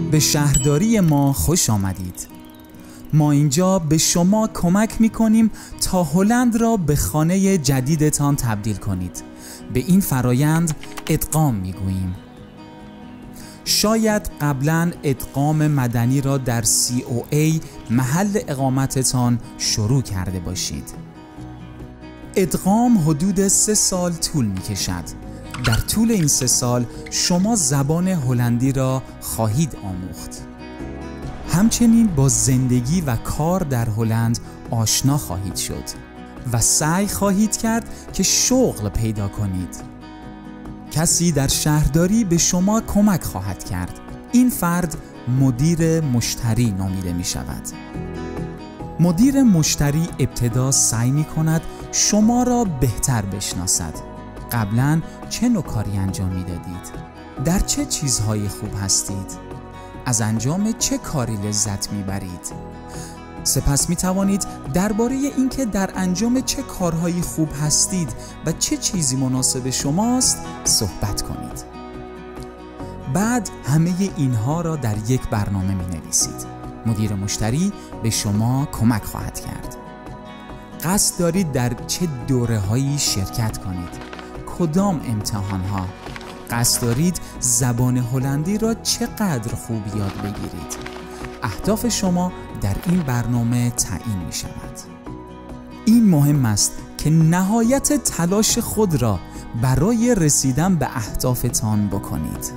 به شهرداری ما خوش آمدید. ما اینجا به شما کمک می‌کنیم تا هلند را به خانه جدیدتان تبدیل کنید. به این فرایند ادغام می‌گوییم. شاید قبلاً ادغام مدنی را در COA محل اقامتتان شروع کرده باشید. ادغام حدود 3 سال طول می‌کشد. در طول این 3 سال شما زبان هلندی را خواهید آموخت. همچنین با زندگی و کار در هلند آشنا خواهید شد و سعی خواهید کرد که شغل پیدا کنید. کسی در شهرداری به شما کمک خواهد کرد. این فرد مدیر مشتری نامیده می شود. مدیر مشتری ابتدا سعی می کند شما را بهتر بشناسد. قبلاً چه نوع کاری انجام می دادید؟ در چه چیزهایی خوب هستید؟ از انجام چه کاری لذت میبرید؟ سپس می توانید درباره اینکه در انجام چه کارهایی خوب هستید و چه چیزی مناسب شماست صحبت کنید. بعد همه اینها را در یک برنامه می نویسید. مدیر مشتری به شما کمک خواهد کرد. قصد دارید در چه دوره‌هایی شرکت کنید؟ کدام امتحان‌ها؟ قصد دارید زبان هلندی را چقدر خوب یاد بگیرید؟ اهداف شما در این برنامه تعیین می شود. این مهم است که نهایت تلاش خود را برای رسیدن به اهدافتان بکنید.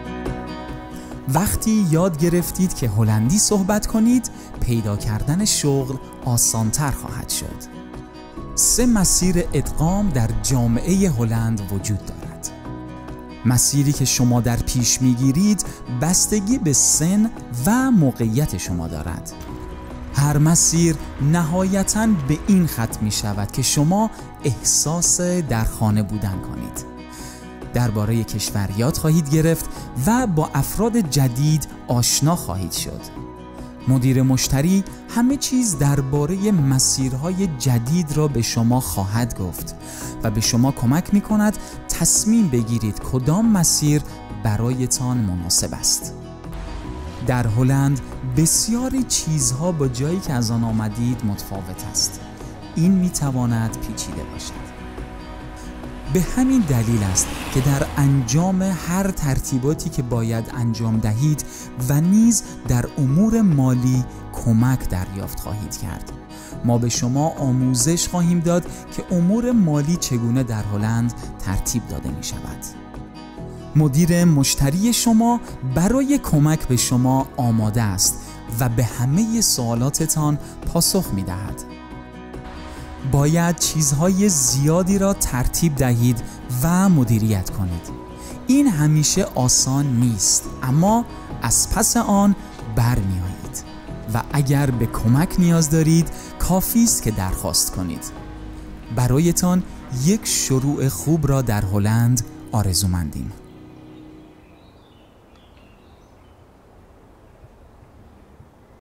وقتی یاد گرفتید که هلندی صحبت کنید، پیدا کردن شغل آسان‌تر خواهد شد. 3 مسیر ادغام در جامعه هلند وجود دارد. مسیری که شما در پیش میگیرید بستگی به سن و موقعیت شما دارد. هر مسیر نهایتاً به این ختم می شود که شما احساس در خانه بودن کنید. درباره کشور یاد خواهید گرفت و با افراد جدید آشنا خواهید شد. مدیر مشتری همه چیز درباره مسیرهای جدید را به شما خواهد گفت و به شما کمک می کند تصمیم بگیرید کدام مسیر برایتان مناسب است. در هلند بسیاری چیزها با جایی که از آن آمدید متفاوت است. این می تواند پیچیده باشد. به همین دلیل است که در انجام هر ترتیباتی که باید انجام دهید و نیز در امور مالی کمک دریافت خواهید کرد. ما به شما آموزش خواهیم داد که امور مالی چگونه در هلند ترتیب داده می شود. مدیر مشتری شما برای کمک به شما آماده است و به همه سوالاتتان پاسخ می دهد. باید چیزهای زیادی را ترتیب دهید و مدیریت کنید. این همیشه آسان نیست، اما از پس آن برمی آیید و اگر به کمک نیاز دارید کافی است که درخواست کنید. برایتان یک شروع خوب را در هلند آرزومندیم.